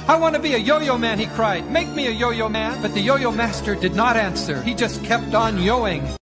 I want to be a yo-yo man, he cried. Make me a yo-yo man. But the yo-yo master did not answer. He just kept on yoing.